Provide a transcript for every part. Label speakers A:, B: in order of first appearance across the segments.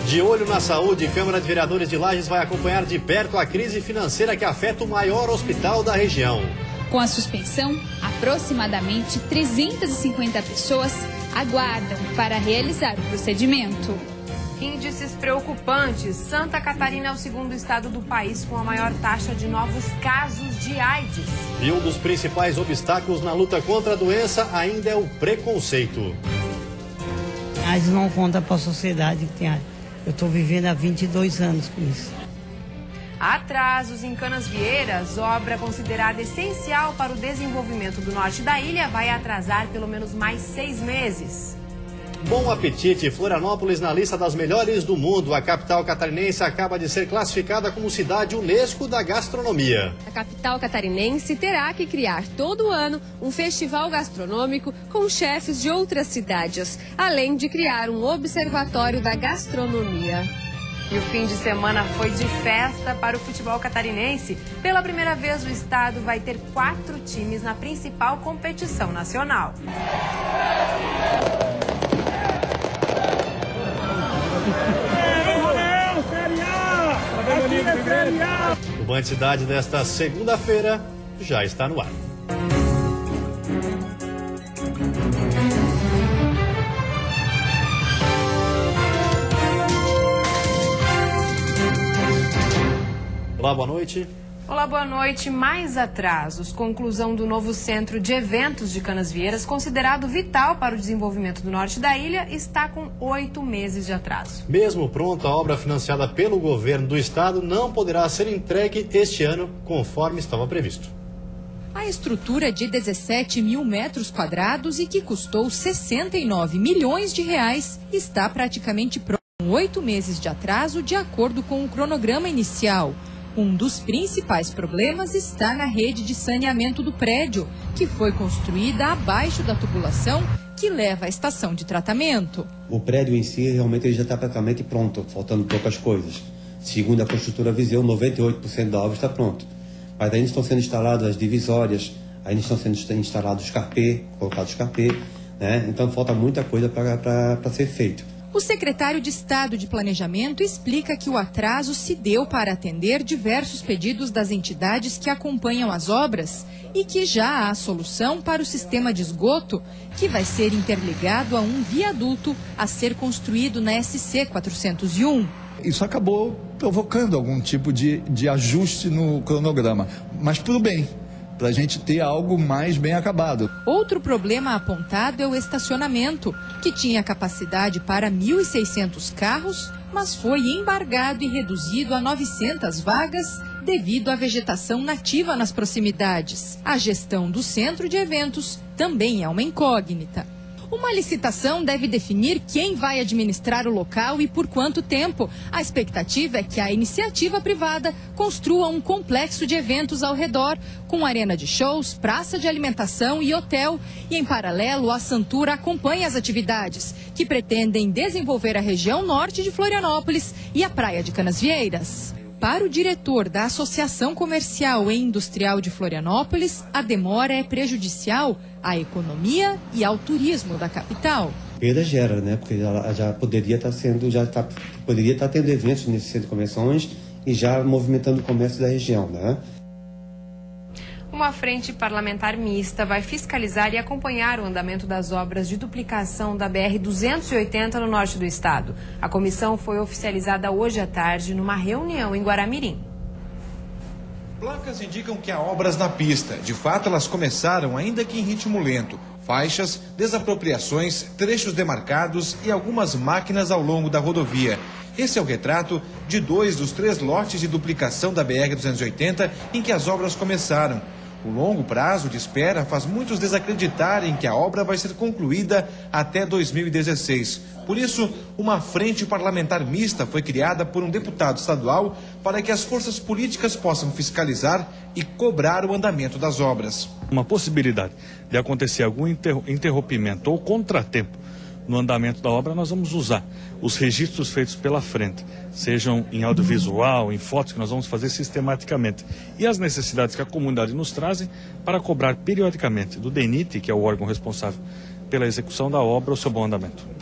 A: De olho na saúde, a Câmara de Vereadores de Lages vai acompanhar de perto a crise financeira que afeta o maior hospital da região.
B: Com a suspensão, aproximadamente 350 pessoas aguardam para realizar o procedimento.
C: Índices preocupantes. Santa Catarina é o segundo estado do país com a maior taxa de novos casos de AIDS.
A: E um dos principais obstáculos na luta contra a doença ainda é o preconceito.
D: A AIDS não conta para a sociedade que tem AIDS. Eu estou vivendo há 22 anos com isso.
C: Atrasos em Canasvieiras, obra considerada essencial para o desenvolvimento do norte da ilha, vai atrasar pelo menos mais 6 meses.
A: Bom apetite! Florianópolis na lista das melhores do mundo. A capital catarinense acaba de ser classificada como cidade UNESCO da gastronomia.
E: A capital catarinense terá que criar todo ano um festival gastronômico com chefes de outras cidades, além de criar um observatório da gastronomia.
C: E o fim de semana foi de festa para o futebol catarinense. Pela primeira vez, o estado vai ter 4 times na principal competição nacional.
A: O Band Cidade desta segunda-feira já está no ar. Olá, boa noite.
C: Olá, boa noite. Mais atrasos. Conclusão do novo centro de eventos de Canasvieiras, considerado vital para o desenvolvimento do norte da ilha, está com 8 meses de atraso.
A: Mesmo pronta, a obra financiada pelo governo do estado não poderá ser entregue este ano, conforme estava previsto.
F: A estrutura de 17 mil metros quadrados e que custou 69 milhões de reais está praticamente pronta, com 8 meses de atraso, de acordo com o cronograma inicial. Um dos principais problemas está na rede de saneamento do prédio, que foi construída abaixo da tubulação que leva à estação de tratamento.
G: O prédio em si, realmente, ele já está praticamente pronto, faltando poucas coisas. Segundo a construtora Viseu, 98% da obra está pronto. Mas ainda estão sendo instaladas as divisórias, ainda estão sendo instalados os carpê, colocados os carpê, né? Então falta muita coisa para ser feito.
F: O secretário de Estado de Planejamento explica que o atraso se deu para atender diversos pedidos das entidades que acompanham as obras e que já há solução para o sistema de esgoto, que vai ser interligado a um viaduto a ser construído na SC 401.
H: Isso acabou provocando algum tipo de ajuste no cronograma, mas tudo bem, para a gente ter algo mais bem acabado.
F: Outro problema apontado é o estacionamento, que tinha capacidade para 1.600 carros, mas foi embargado e reduzido a 900 vagas devido à vegetação nativa nas proximidades. A gestão do centro de eventos também é uma incógnita. Uma licitação deve definir quem vai administrar o local e por quanto tempo. A expectativa é que a iniciativa privada construa um complexo de eventos ao redor, com arena de shows, praça de alimentação e hotel. E, em paralelo, a Santura acompanha as atividades, que pretendem desenvolver a região norte de Florianópolis e a praia de Canasvieiras. Para o diretor da Associação Comercial e Industrial de Florianópolis, a demora é prejudicial à economia e ao turismo da capital.
G: Perda gera, né? Porque ela já poderia estar poderia estar tendo eventos nesse centro de convenções e já movimentando o comércio da região, né?
C: Uma frente parlamentar mista vai fiscalizar e acompanhar o andamento das obras de duplicação da BR-280 no norte do estado. A comissão foi oficializada hoje à tarde numa reunião em Guaramirim.
I: Placas indicam que há obras na pista. De fato, elas começaram, ainda que em ritmo lento. Faixas, desapropriações, trechos demarcados e algumas máquinas ao longo da rodovia. Esse é o retrato de 2 dos 3 lotes de duplicação da BR-280 em que as obras começaram. O longo prazo de espera faz muitos desacreditarem que a obra vai ser concluída até 2016. Por isso, uma frente parlamentar mista foi criada por um deputado estadual para que as forças políticas possam fiscalizar e cobrar o andamento das obras.
J: Uma possibilidade de acontecer algum interrompimento ou contratempo no andamento da obra, nós vamos usar os registros feitos pela frente, sejam em audiovisual, em fotos, que nós vamos fazer sistematicamente, e as necessidades que a comunidade nos trazem para cobrar periodicamente do DENIT, que é o órgão responsável pela execução da obra, o seu bom andamento.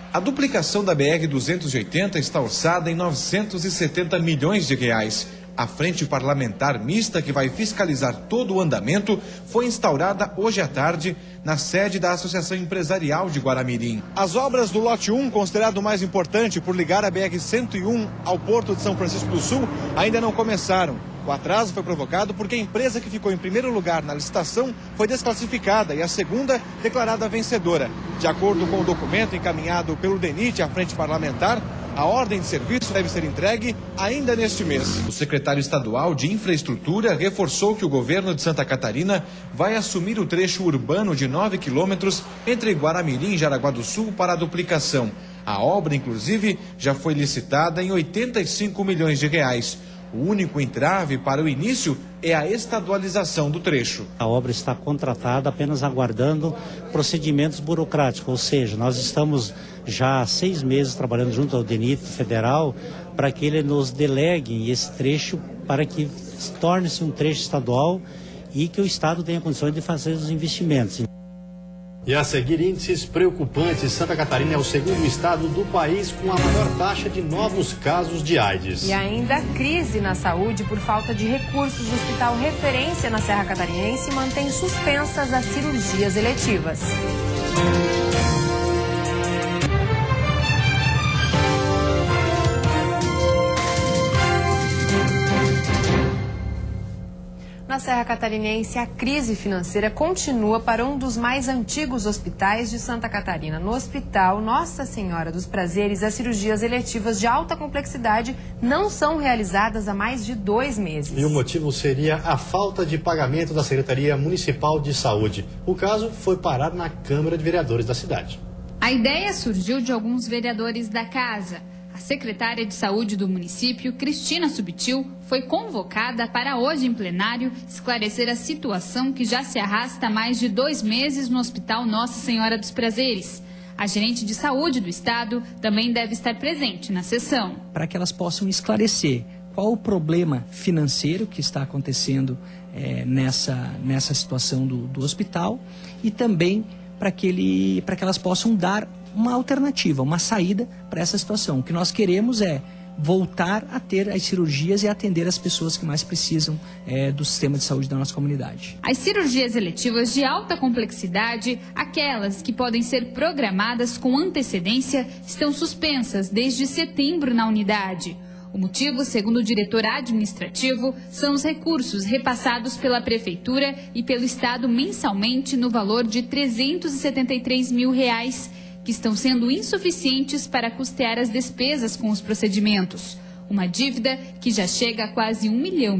I: A duplicação da BR-280 está orçada em 970 milhões de reais. A frente parlamentar mista que vai fiscalizar todo o andamento foi instaurada hoje à tarde na sede da Associação Empresarial de Guaramirim. As obras do lote 1, considerado o mais importante por ligar a BR-101 ao Porto de São Francisco do Sul, ainda não começaram. O atraso foi provocado porque a empresa que ficou em primeiro lugar na licitação foi desclassificada e a segunda declarada vencedora. De acordo com o documento encaminhado pelo DENIT à frente parlamentar, a ordem de serviço deve ser entregue ainda neste mês. O secretário estadual de Infraestrutura reforçou que o governo de Santa Catarina vai assumir o trecho urbano de 9 quilômetros entre Guaramirim e Jaraguá do Sul para a duplicação. A obra, inclusive, já foi licitada em 85 milhões de reais. O único entrave para o início é a estadualização do trecho.
K: A obra está contratada, apenas aguardando procedimentos burocráticos, ou seja, nós estamos já há 6 meses trabalhando junto ao DENIT federal para que ele nos delegue esse trecho para que torne-se um trecho estadual e que o Estado tenha condições de fazer os investimentos.
A: E a seguir, índices preocupantes. Santa Catarina é o segundo estado do país com a maior taxa de novos casos de AIDS.
C: E ainda crise na saúde por falta de recursos. O hospital referência na Serra Catarinense mantém suspensas as cirurgias eletivas. Na Serra Catarinense, a crise financeira continua para um dos mais antigos hospitais de Santa Catarina. No Hospital Nossa Senhora dos Prazeres, as cirurgias eletivas de alta complexidade não são realizadas há mais de 2 meses.
A: E o motivo seria a falta de pagamento da Secretaria Municipal de Saúde. O caso foi parar na Câmara de Vereadores da cidade.
B: A ideia surgiu de alguns vereadores da casa. A secretária de Saúde do município, Cristina Subtil, foi convocada para hoje em plenário esclarecer a situação que já se arrasta há mais de 2 meses no Hospital Nossa Senhora dos Prazeres. A gerente de saúde do estado também deve estar presente na sessão.
L: Para que elas possam esclarecer qual o problema financeiro que está acontecendo nessa situação do hospital e também para que elas possam dar uma alternativa, uma saída para essa situação. O que nós queremos é voltar a ter as cirurgias e atender as pessoas que mais precisam do sistema de saúde da nossa comunidade.
B: As cirurgias eletivas de alta complexidade, aquelas que podem ser programadas com antecedência, estão suspensas desde setembro na unidade. O motivo, segundo o diretor administrativo, são os recursos repassados pela Prefeitura e pelo Estado mensalmente no valor de R$ 373 mil, que estão sendo insuficientes para custear as despesas com os procedimentos. Uma dívida que já chega a quase R$ 1 milhão.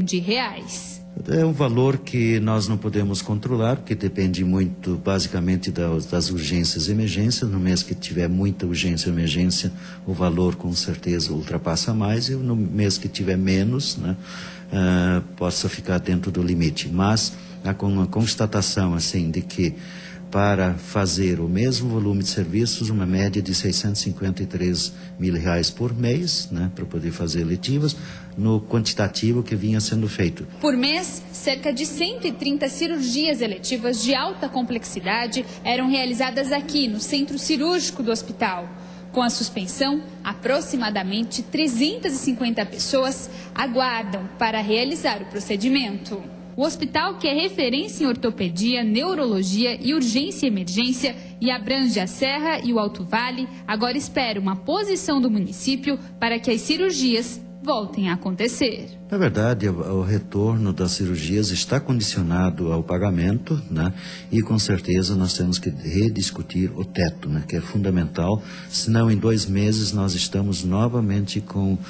M: É um valor que nós não podemos controlar, porque depende muito, basicamente, das urgências e emergências. No mês que tiver muita urgência e emergência, o valor com certeza ultrapassa mais, e no mês que tiver menos, possa ficar dentro do limite. Mas a constatação assim, de que para fazer o mesmo volume de serviços, uma média de R$ 653 mil por mês, para poder fazer eletivas, no quantitativo que vinha sendo feito.
B: Por mês, cerca de 130 cirurgias eletivas de alta complexidade eram realizadas aqui no centro cirúrgico do hospital. Com a suspensão, aproximadamente 350 pessoas aguardam para realizar o procedimento. O hospital, que é referência em ortopedia, neurologia e urgência e emergência e abrange a Serra e o Alto Vale, agora espera uma posição do município para que as cirurgias voltem a acontecer.
M: Na verdade, o retorno das cirurgias está condicionado ao pagamento, e com certeza nós temos que rediscutir o teto, que é fundamental, senão em 2 meses nós estamos novamente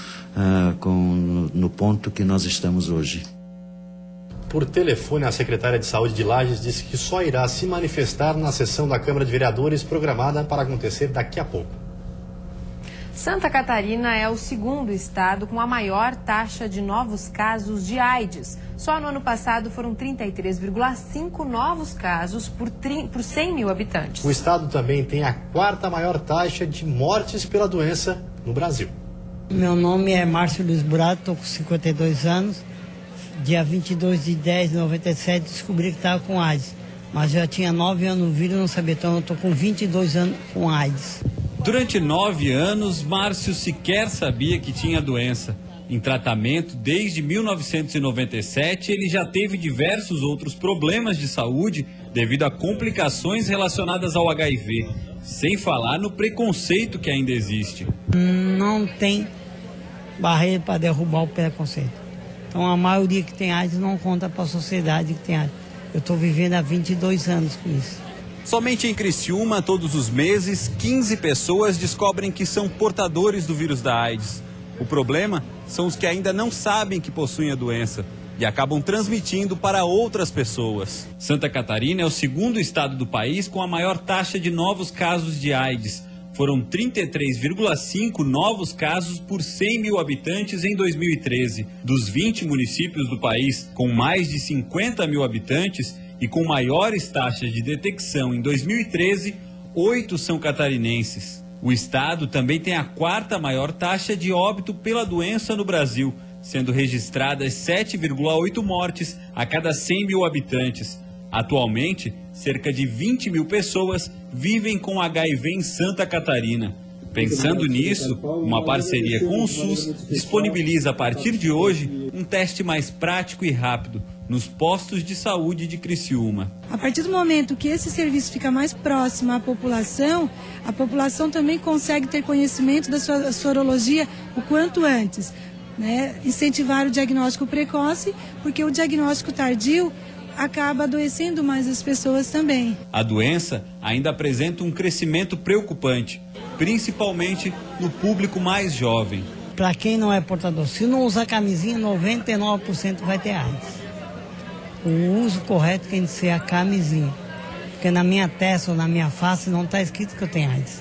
M: no ponto que nós estamos hoje.
A: Por telefone, a secretária de Saúde de Lages disse que só irá se manifestar na sessão da Câmara de Vereadores programada para acontecer daqui a pouco.
C: Santa Catarina é o segundo estado com a maior taxa de novos casos de AIDS. Só no ano passado foram 33,5 novos casos por 100 mil habitantes.
A: O estado também tem a 4ª maior taxa de mortes pela doença no Brasil.
D: Meu nome é Márcio Luiz Burato, estou com 52 anos. Dia 22 de 10 de 97 descobri que estava com AIDS. Mas eu já tinha 9 anos no vírus e não sabia, então eu estou com 22 anos com AIDS.
N: Durante 9 anos, Márcio sequer sabia que tinha a doença. Em tratamento desde 1997, ele já teve diversos outros problemas de saúde devido a complicações relacionadas ao HIV, sem falar no preconceito que ainda existe.
D: Não tem barreira para derrubar o preconceito. Então a maioria que tem AIDS não conta para a sociedade que tem AIDS. Eu estou vivendo há 22 anos com isso.
N: Somente em Criciúma, todos os meses, 15 pessoas descobrem que são portadores do vírus da AIDS. O problema são os que ainda não sabem que possuem a doença e acabam transmitindo para outras pessoas. Santa Catarina é o segundo estado do país com a maior taxa de novos casos de AIDS. Foram 33,5 novos casos por 100 mil habitantes em 2013. Dos 20 municípios do país com mais de 50 mil habitantes e com maiores taxas de detecção em 2013, 8 são catarinenses. O estado também tem a 4ª maior taxa de óbito pela doença no Brasil, sendo registradas 7,8 mortes a cada 100 mil habitantes. Atualmente, cerca de 20 mil pessoas vivem com HIV em Santa Catarina. Pensando nisso, uma parceria com o SUS disponibiliza a partir de hoje um teste mais prático e rápido nos postos de saúde de Criciúma.
O: A partir do momento que esse serviço fica mais próximo à população, a população também consegue ter conhecimento da sua sorologia o quanto antes, né? Incentivar o diagnóstico precoce, porque o diagnóstico tardio acaba adoecendo mais as pessoas também. A
N: doença ainda apresenta um crescimento preocupante, principalmente no público mais jovem.
D: Para quem não é portador, se não usar camisinha, 99% vai ter AIDS. O uso correto tem que ser a camisinha, porque na minha testa ou na minha face não está escrito que eu tenho AIDS.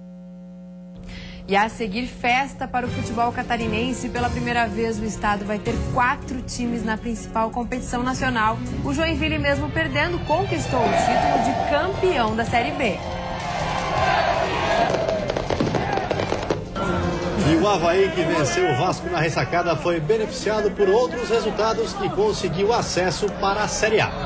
C: E a seguir, festa para o futebol catarinense. Pela primeira vez, o estado vai ter 4 times na principal competição nacional. O Joinville, mesmo perdendo, conquistou o título de campeão da Série B.
A: E o Avaí, que venceu o Vasco na ressacada, foi beneficiado por outros resultados e conseguiu acesso para a Série A.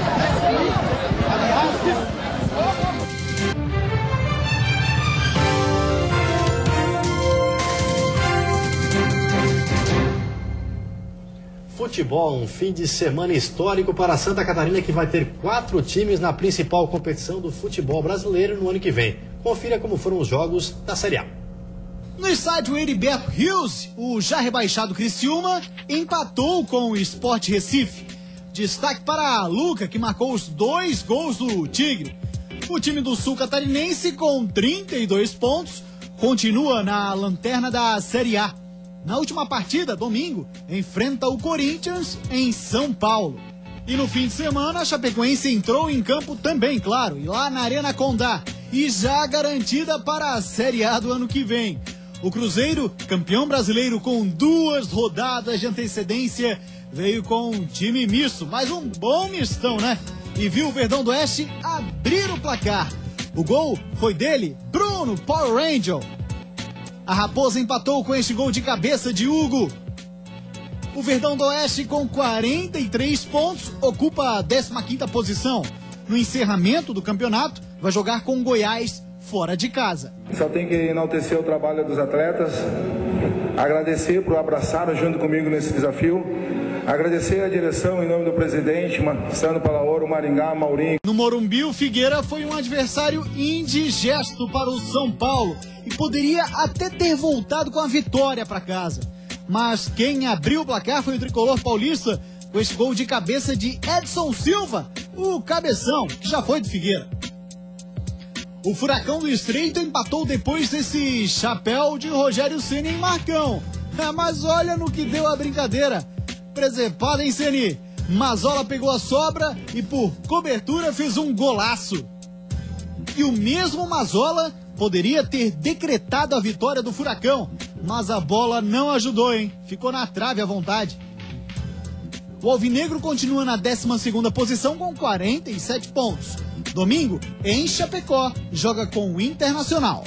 A: Futebol, um fim de semana histórico para Santa Catarina, que vai ter 4 times na principal competição do futebol brasileiro no ano que vem. Confira como foram os jogos da Série A.
P: No estádio Heriberto Rios, o já rebaixado Criciúma empatou com o Sport Recife. Destaque para a Luca, que marcou os 2 gols do Tigre. O time do Sul Catarinense, com 32 pontos, continua na lanterna da Série A. Na última partida, domingo, enfrenta o Corinthians em São Paulo. E no fim de semana, a Chapecoense entrou em campo também, claro, e lá na Arena Condá, e já garantida para a Série A do ano que vem. O Cruzeiro, campeão brasileiro com 2 rodadas de antecedência, veio com um time misto, mas um bom mistão, né? E viu o Verdão do Oeste abrir o placar. O gol foi dele, Bruno Power Ranger. A Raposa empatou com este gol de cabeça de Hugo. O Verdão do Oeste, com 43 pontos, ocupa a 15ª posição. No encerramento do campeonato, vai jogar com o Goiás fora de casa.
Q: Só tem que enaltecer o trabalho dos atletas, agradecer por abraçar junto comigo nesse desafio, agradecer a direção em nome do presidente, Sandro Palaoro, Maringá, Maurinho.
P: No Morumbi, o Figueira foi um adversário indigesto para o São Paulo e poderia até ter voltado com a vitória para casa. Mas quem abriu o placar foi o tricolor paulista, com esse gol de cabeça de Edson Silva, o cabeção, que já foi do Figueira. O Furacão do Estreito empatou depois desse chapéu de Rogério Ceni em Marcão. Mas olha no que deu a brincadeira. Presepada, hein, Ceni? Mazola pegou a sobra e por cobertura fez um golaço. E o mesmo Mazola poderia ter decretado a vitória do Furacão, mas a bola não ajudou, hein? Ficou na trave à vontade. O Alvinegro continua na 12ª posição com 47 pontos. Domingo, em Chapecó, joga com o Internacional.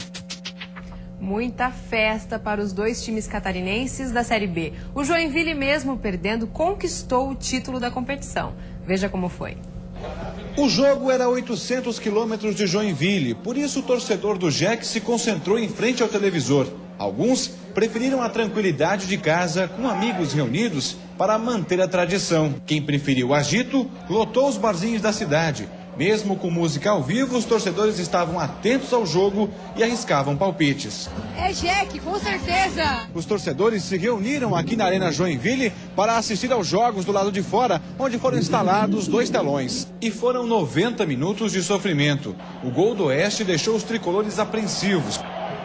C: Muita festa para os 2 times catarinenses da Série B. O Joinville, mesmo perdendo, conquistou o título da competição. Veja como foi.
I: O jogo era a 800 quilômetros de Joinville, por isso o torcedor do Jack se concentrou em frente ao televisor. Alguns preferiram a tranquilidade de casa com amigos reunidos para manter a tradição. Quem preferiu o agito, lotou os barzinhos da cidade. Mesmo com música ao vivo, os torcedores estavam atentos ao jogo e arriscavam palpites.
E: É Jack, com certeza!
I: Os torcedores se reuniram aqui na Arena Joinville para assistir aos jogos do lado de fora, onde foram instalados 2 telões. E foram 90 minutos de sofrimento. O gol do Oeste deixou os tricolores apreensivos.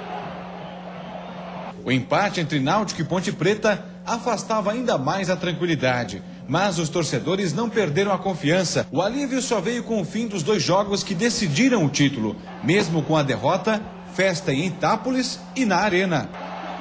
I: O empate entre Náutico e Ponte Preta afastava ainda mais a tranquilidade. Mas os torcedores não perderam a confiança. O alívio só veio com o fim dos 2 jogos que decidiram o título. Mesmo com a derrota, festa em Itápolis e na Arena.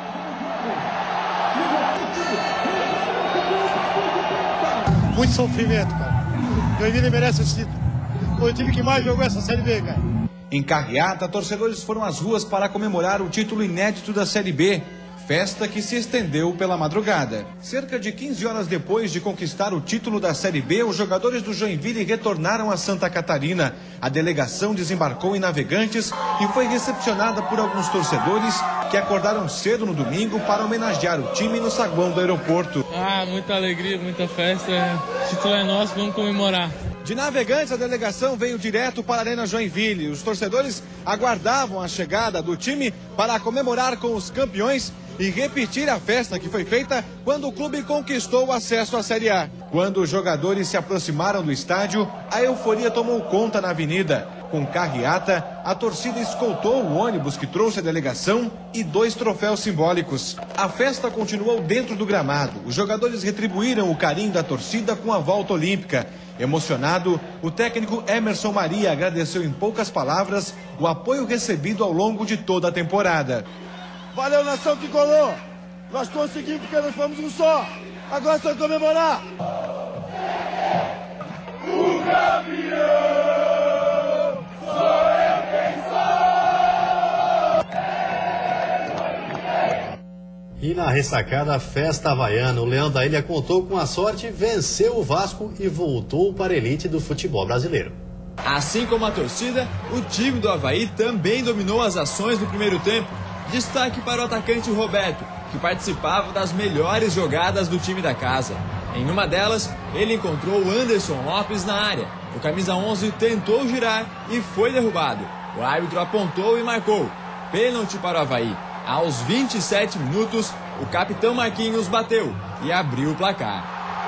R: Muito sofrimento, cara. O Joinville merece esse título. Foi o time que mais jogou essa Série B, cara.
I: Em Carreata, torcedores foram às ruas para comemorar o título inédito da Série B. Festa que se estendeu pela madrugada. Cerca de 15 horas depois de conquistar o título da Série B, os jogadores do Joinville retornaram a Santa Catarina. A delegação desembarcou em Navegantes e foi recepcionada por alguns torcedores que acordaram cedo no domingo para homenagear o time no saguão do aeroporto.
S: Muita alegria, muita festa. O título é nosso, vamos comemorar.
I: De Navegantes, a delegação veio direto para a Arena Joinville. Os torcedores aguardavam a chegada do time para comemorar com os campeões e repetir a festa que foi feita quando o clube conquistou o acesso à Série A. Quando os jogadores se aproximaram do estádio, a euforia tomou conta na avenida. Com carreata, a torcida escoltou o ônibus que trouxe a delegação e 2 troféus simbólicos. A festa continuou dentro do gramado. Os jogadores retribuíram o carinho da torcida com a volta olímpica. Emocionado, o técnico Emerson Maria agradeceu em poucas palavras o apoio recebido ao longo de toda a temporada.
R: Valeu, nação tricolor! Nós conseguimos porque nós fomos um só! Agora é só comemorar! O campeão sou eu quem sou!
A: E na ressacada Festa Havaiana, o Leão da Ilha contou com a sorte, venceu o Vasco e voltou para a elite do futebol brasileiro.
T: Assim como a torcida, o time do Avaí também dominou as ações do primeiro tempo. Destaque para o atacante Roberto, que participava das melhores jogadas do time da casa. Em uma delas, ele encontrou o Anderson Lopes na área. O camisa 11 tentou girar e foi derrubado. O árbitro apontou e marcou. Pênalti para o Avaí. Aos 27 minutos, o capitão Marquinhos bateu e abriu o placar.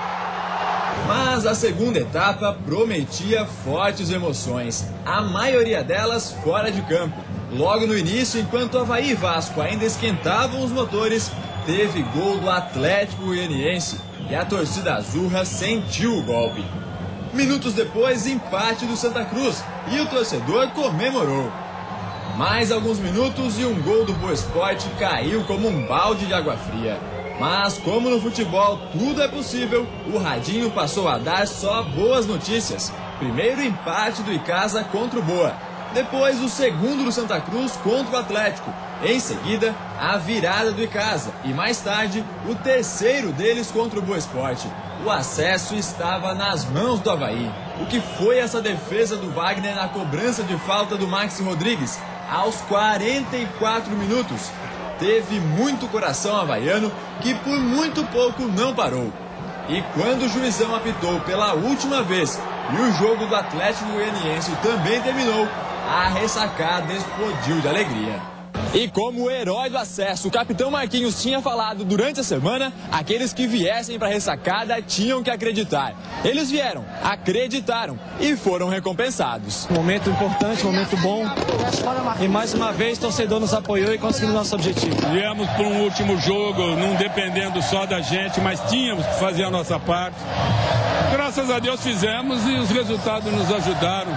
T: Mas a segunda etapa prometia fortes emoções, a maioria delas fora de campo. Logo no início, enquanto Avaí e Vasco ainda esquentavam os motores, teve gol do Atlético Goianiense e a torcida azurra sentiu o golpe. Minutos depois, empate do Santa Cruz e o torcedor comemorou. Mais alguns minutos e um gol do Boa Esporte caiu como um balde de água fria. Mas como no futebol tudo é possível, o Radinho passou a dar só boas notícias. Primeiro empate do Icasa contra o Boa. Depois o segundo do Santa Cruz contra o Atlético. Em seguida, a virada do Icasa. E mais tarde, o terceiro deles contra o Boa Esporte. O acesso estava nas mãos do Avaí. O que foi essa defesa do Wagner na cobrança de falta do Maxi Rodrigues? Aos 44 minutos. Teve muito coração havaiano que por muito pouco não parou. E quando o juizão apitou pela última vez e o jogo do Atlético Goianiense também terminou, a ressacada explodiu de alegria. E como o herói do acesso, o capitão Marquinhos tinha falado durante a semana, aqueles que viessem para a ressacada tinham que acreditar. Eles vieram, acreditaram e foram recompensados.
U: Momento importante, momento bom. E mais uma vez o torcedor nos apoiou e conseguimos nosso objetivo.
V: Viemos para um último jogo, não dependendo só da gente, mas tínhamos que fazer a nossa parte. Graças a Deus fizemos e os resultados nos ajudaram.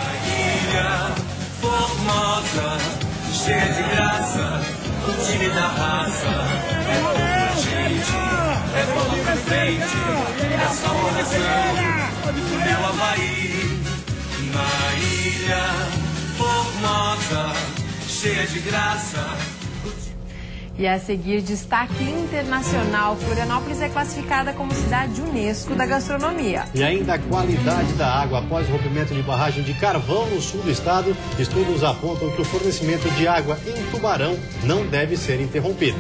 W: Cheia de graça, o time da raça. É pouco gente, é bola pra frente, é só oração. O meu Avaí, na ilha formosa, cheia de graça.
C: E a seguir, destaque internacional. Florianópolis é classificada como cidade Unesco da gastronomia.
A: E ainda a qualidade da água. Após o rompimento de barragem de Carvão no sul do estado, estudos apontam que o fornecimento de água em Tubarão não deve ser interrompido.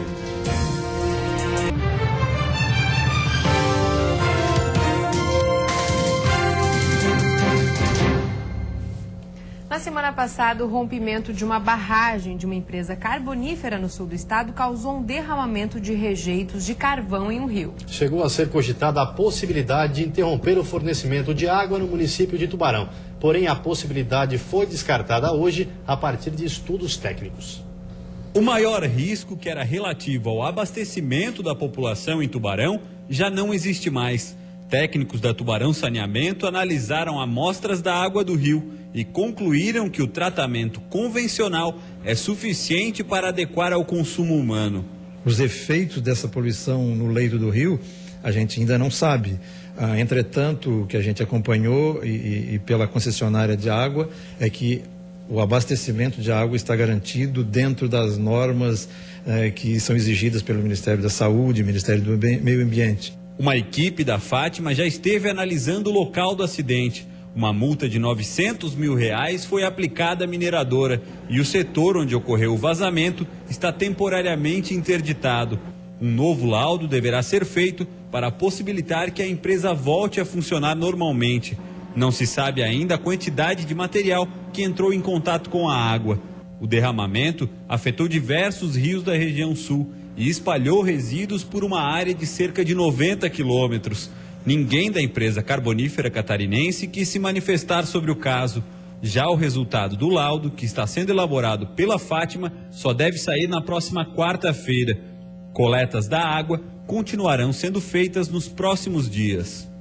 C: Na semana passada, o rompimento de uma barragem de uma empresa carbonífera no sul do estado causou um derramamento de rejeitos de carvão em um rio.
A: Chegou a ser cogitada a possibilidade de interromper o fornecimento de água no município de Tubarão. Porém, a possibilidade foi descartada hoje a partir de estudos técnicos.
N: O maior risco, que era relativo ao abastecimento da população em Tubarão, já não existe mais. Técnicos da Tubarão Saneamento analisaram amostras da água do rio e concluíram que o tratamento convencional é suficiente para adequar ao consumo humano.
F: Os efeitos dessa poluição no leito do rio, a gente ainda não sabe. Entretanto, o que a gente acompanhou e pela concessionária de água é que o abastecimento de água está garantido dentro das normas que são exigidas pelo Ministério da Saúde e Ministério do Meio Ambiente.
N: Uma equipe da Fátima já esteve analisando o local do acidente. Uma multa de R$900 mil foi aplicada à mineradora e o setor onde ocorreu o vazamento está temporariamente interditado. Um novo laudo deverá ser feito para possibilitar que a empresa volte a funcionar normalmente. Não se sabe ainda a quantidade de material que entrou em contato com a água. O derramamento afetou diversos rios da região sul e espalhou resíduos por uma área de cerca de 90 quilômetros. Ninguém da empresa carbonífera catarinense quis se manifestar sobre o caso. Já o resultado do laudo, que está sendo elaborado pela Fátima, só deve sair na próxima quarta-feira. Coletas da água continuarão sendo feitas nos próximos dias.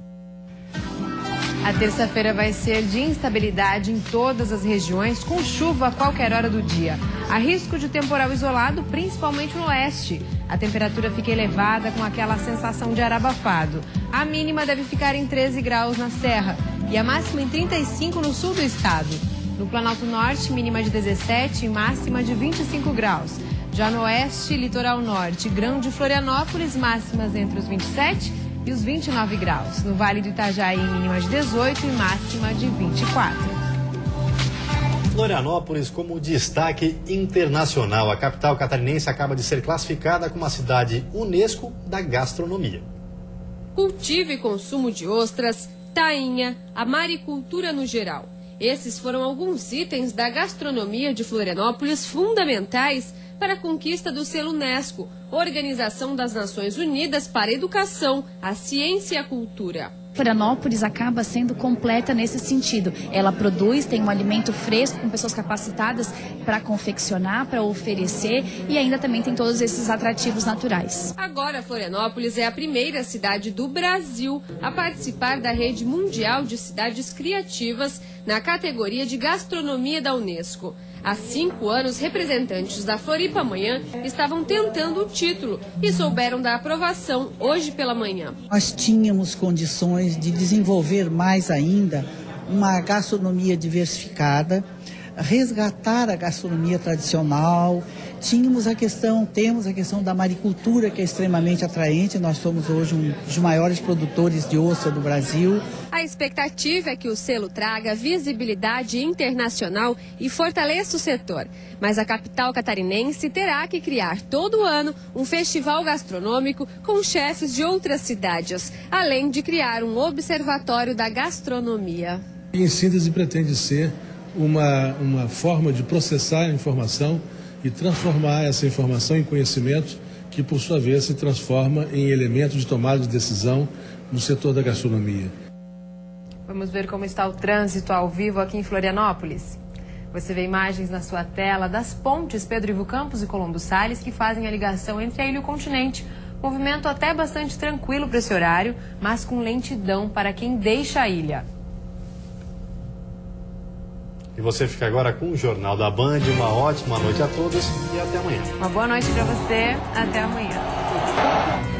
C: A terça-feira vai ser de instabilidade em todas as regiões, com chuva a qualquer hora do dia. Há risco de temporal isolado, principalmente no oeste. A temperatura fica elevada com aquela sensação de ar abafado. A mínima deve ficar em 13 graus na Serra e a máxima em 35 no sul do estado. No Planalto Norte, mínima de 17 e máxima de 25 graus. Já no oeste, litoral norte, Grão de Florianópolis, máximas entre os 27 e os 29 graus. No Vale do Itajaí, mínima de 18 e máxima de 24.
A: Florianópolis como destaque internacional. A capital catarinense acaba de ser classificada como a cidade Unesco da gastronomia.
E: Cultivo e consumo de ostras, tainha, a maricultura no geral. Esses foram alguns itens da gastronomia de Florianópolis fundamentais para a conquista do selo Unesco, Organização das Nações Unidas para a Educação, a Ciência e a Cultura.
B: Florianópolis acaba sendo completa nesse sentido. Ela produz, tem um alimento fresco com pessoas capacitadas para confeccionar, para oferecer e ainda também tem todos esses atrativos naturais.
E: Agora, Florianópolis é a primeira cidade do Brasil a participar da rede mundial de cidades criativas na categoria de gastronomia da Unesco. Há 5 anos, representantes da Floripa Amanhã estavam tentando o título e souberam da aprovação hoje pela manhã.
D: Nós tínhamos condições de desenvolver mais ainda uma gastronomia diversificada, resgatar a gastronomia tradicional. Temos a questão da maricultura, que é extremamente atraente. Nós somos hoje um dos maiores produtores de ostra do Brasil.
E: A expectativa é que o selo traga visibilidade internacional e fortaleça o setor. Mas a capital catarinense terá que criar todo ano um festival gastronômico com chefes de outras cidades, além de criar um observatório da gastronomia.
G: Em síntese, pretende ser uma forma de processar a informação e transformar essa informação em conhecimento que, por sua vez, se transforma em elemento de tomada de decisão no setor da gastronomia.
C: Vamos ver como está o trânsito ao vivo aqui em Florianópolis. Você vê imagens na sua tela das pontes Pedro Ivo Campos e Colombo Salles que fazem a ligação entre a ilha e o continente. Movimento até bastante tranquilo para esse horário, mas com lentidão para quem deixa a ilha.
A: E você fica agora com o Jornal da Band. Uma ótima noite a todos e até amanhã.
C: Uma boa noite para você. Até amanhã.